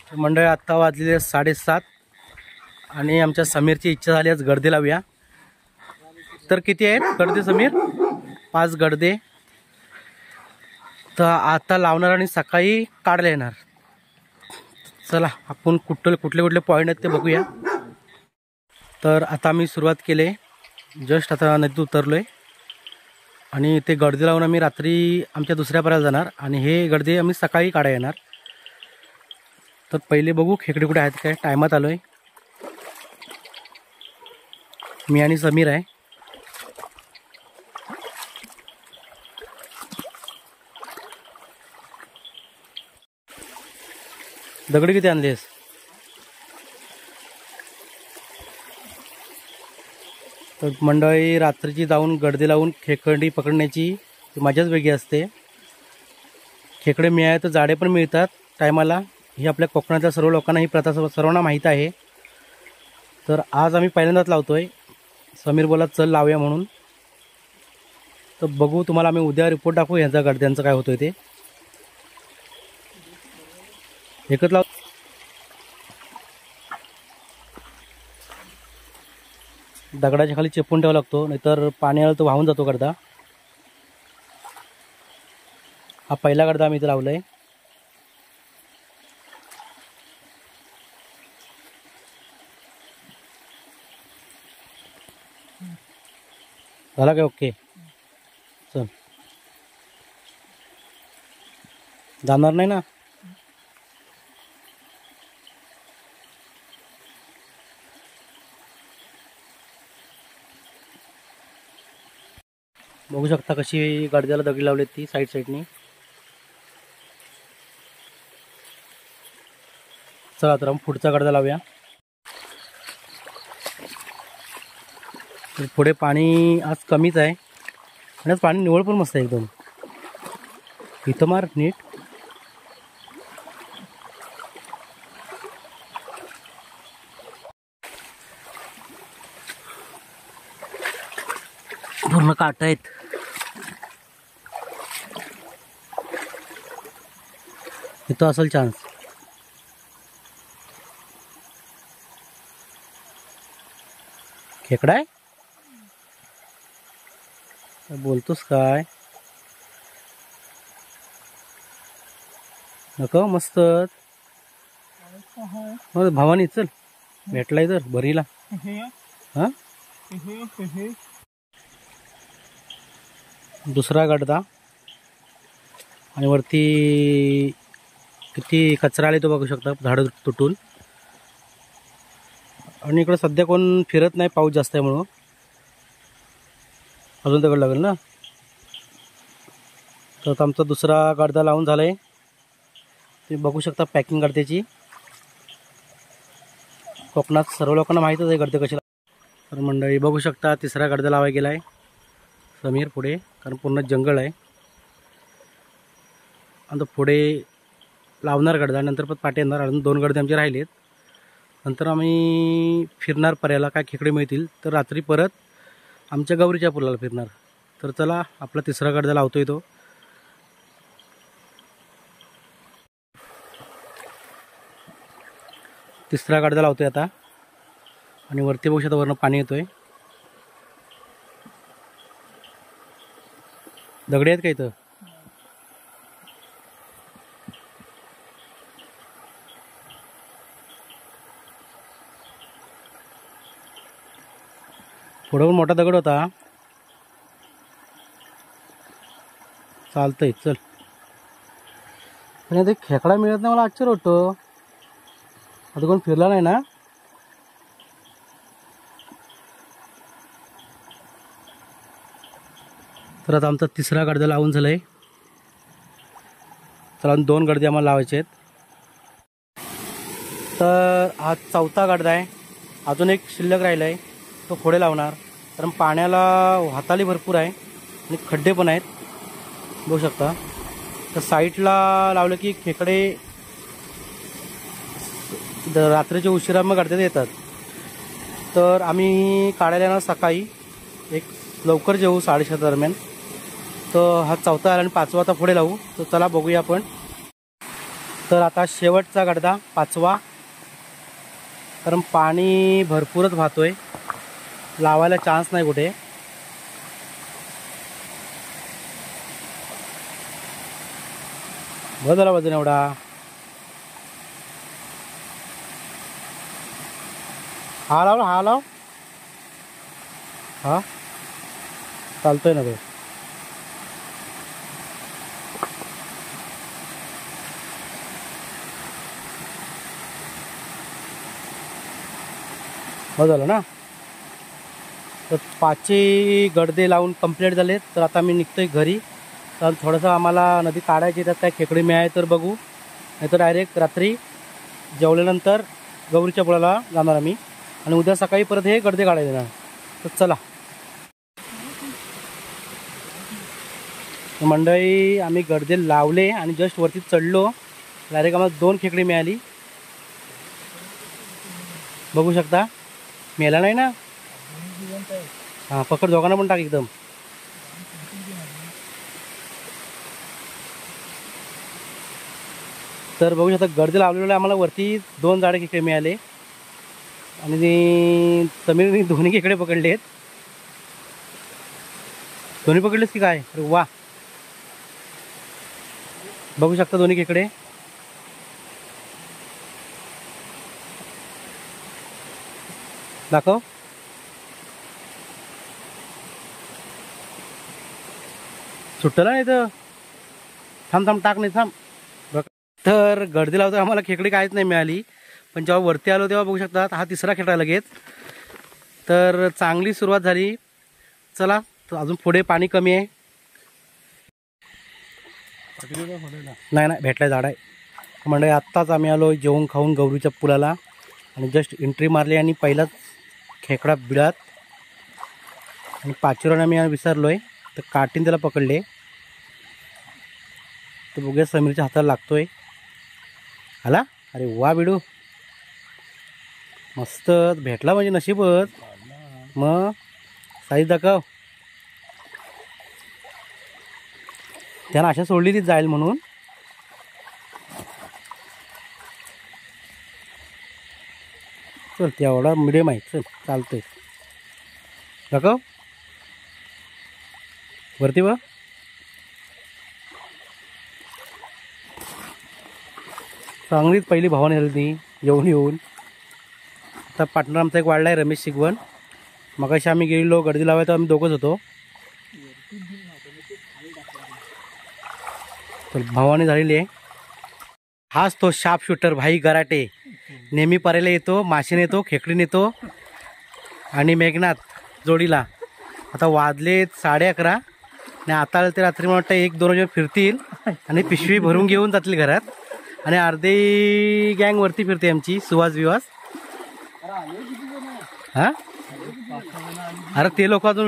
मंडळी आत्ता वाजलेले 7:30 आणि आमच्या समीरची इच्छा झाली आज गडदे लावूया. तर किती आहेत गडदे समीर? 5 गडदे. तर आता लावणार आणि सकाळी काढायला येणार. चला आपण कुठले कुठले पॉईंट आहेत ते बघूया. तर आता आम्ही सुरुवात केली. जस्ट आता नदीत उतरलोय आणि ते गडदे लावून आम्ही रात्री आमच्या दुसऱ्या पर्याला जाणार आणि हे गडदे आम्ही सकाळी काढायला येणार. तर पहिले बघू खेकडे कुठे आहेत काय. टायमात आलोय. मी आणि समीर आहे. दगडी किती आणलेस? तर मंडळी रात्रीची जाऊन गडदे लावून खेकडी पकडण्याची मजाच वेगळी असते. खेकडे मिळाले तर जाडे पण मिळतात टायमाला. ही आपल्या कोकणातल्या सर्व लोकांना ही प्रथा सर्वांना माहीत आहे. तर आज आम्ही पहिल्यांदाच लावतोय. समीर बोला चल लावूया म्हणून. तर बघू तुम्हाला आम्ही उद्या रिपोर्ट दाखवू यांचा गडद्यांचं काय होतोय ते. एकच लाव. दगडाच्या खाली चेपून ठेवावा लागतो नाहीतर पाणी आलं तर वाहून जातो गडदा. हा पहिला गडदा आम्ही इथे लावलाय. झाला काय? ओके चल. जाणार नाही ना? बघू शकता कशी गडद्याला दगडी लावलेत ती साईड साईडनी. चला तर पुढचा गडदा लावूया. पुढे पाणी आज कमीच आहे आणि आज पाणी निवळ पण मस्त आहे एकदम. इथं मार नीट. पूर्ण काट आहेत. इथं असेल चान्स. खेकडा आहे? बोलतोस काय? नको मस्त. भावानी चल भेटलाय तर भरीला. हा दुसरा गडदा आणि वरती किती कचरा आले तो बघू शकता झाडं तुटून. आणि इकडे सध्या कोण फिरत नाही पाऊस जास्त आहे म्हणून. अजून दगड लागेल ना. तर आमचा दुसरा गडदा लावून झालाय. तुम्ही बघू शकता पॅकिंग गडद्याची. कोकणात सर्व लोकांना माहीतच आहे गडदे कशी. तर मंडळी बघू शकता तिसरा गडदा लावायला गेलाय समीर पुढे, कारण पूर्ण जंगल आहे. आणि पुढे लावणार गडदा नंतर पण पाठी येणार. अजून 2 गडदे आमचे राहिलेत. नंतर आम्ही फिरणार पर्याला काय खेकडे मिळतील तर रात्री परत आमच्या गौरीच्या पुलाला फिरणार. तर चला आपला तिसरा गडदा लावतोय तो. तिसरा गडदा लावतोय आता. आणि वरती बघू शकता वरनं पाणी येतोय. दगडी आहेत का इथं? पुढे पण मोठा दगड होता. चालतंय चल. पण ते खेकडा मिळत नाही मला आश्चर्य होतं. आता कोण फिरला नाही ना. तर आता आमचा तिसरा गडदा लावून झालाय. चला 2 गडदे आम्हाला लावायचे आहेत. तर हा चौथा गडदा आहे. अजून एक शिल्लक राहिला आहे तो पुढे लावणार. कारण पाण्याला वाहताली भरपूर आहे आणि खड्डे पण आहेत बघू शकता. तर साईडला लावलं की खेकडे रात्रीच्या उशिरा मग गडद्यात येतात. तर आम्ही काढायला येणार सकाळी एक लवकर जेवू 7:30 दरम्यान. तर हा चौथा आला आणि 5वा आता पुढे लावू. तर चला बघूया आपण. तर आता शेवटचा गडदा 5वा, कारण पाणी भरपूरच वाहतोय, लावायला चान्स नाही कुठे. बदला वजन एवढा. हा लाव, हा लाव, हा चालतोय ना तो. झालं ना. तर 5 गडदे लावून कंप्लीट झाले. तर आता मी निघतोय घरी. तर थोडंसं आम्हाला नदी काढायची, त्यात काय खेकडे मिळाले तर बघू, नाही तर डायरेक्ट रात्री जेवल्यानंतर गौरीच्या पुळाला जाणार आम्ही आणि उद्या सकाळी परत हे गडदे काढायचे ना. तर चला मंडळी, आम्ही गडदे लावले आणि जस्ट वरती चढलो, डायरेक्ट आम्हाला 2 खेकडे मिळाली. बघू शकता, मेला नाही ना. हां पकड, दोघांना पण टाक एकदम. तर बघू शकता गडदे लावलेले आम्हाला वरती 2 जाडे खेकडे मिळाले आणि समीरने 2 खेकडे पकडलेत. दोन्ही पकडलेस की काय? अरे वा, बघू शकता 2 खेकडे. दाखव. सुट्टला नाही तर थांब थांब, टाक नाही, थांब. तर गडदे लावतो आम्हाला खेकडी काहीच नाही मिळाली, पण जेव्हा वरती आलो तेव्हा बघू शकता हा 3रा खेकडा लगेच. तर चांगली सुरुवात झाली. चला, तर अजून पुढे पाणी कमी आहे. नाही नाही भेटलाय, झाड आहे. म्हणजे आत्ताच आम्ही आलो जेवून खाऊन गौरीच्या पुलाला आणि जस्ट एंट्री मारली आणि पहिलाच खेकडा बिळात. आणि पाचुराने आम्ही विसरलो आहे, तर काठीने त्याला पकडले. तर बघूया समीरच्या हाताला लागतोय. आला. अरे वा बिडू, मस्त भेटला म्हणजे नशीबच. मग साईज दाखव. त्यानं अशा सोडली जाईल म्हणून. चल, तेवढा मिडियम आहे. चल, चालतंय. दाखव वरती बघ. चांगलीच पहिली भावना झाली ती येऊन. आता पार्टनर आमचा एक वाढला आहे, रमेश शिगवण. मगाशी आम्ही गेलो गडदी लावायला, आम्ही दोघंच होतो. तर भावाने झालेली आहे. हाच तो शार्प शूटर भाई गराटे. नेहमी परायला येतो, मासे नेतो, खेकडी नेतो आणि मेघनाथ जोडीला. आता वाजले 11:30 आणि आता ते रात्री मला वाटतं 1-2 वाजे फिरतील आणि पिशवी भरून घेऊन जातील घरात. आणि अर्धी गँग वरती फिरते आमची, सुवास विवास. हा, अरे ते लोक अजून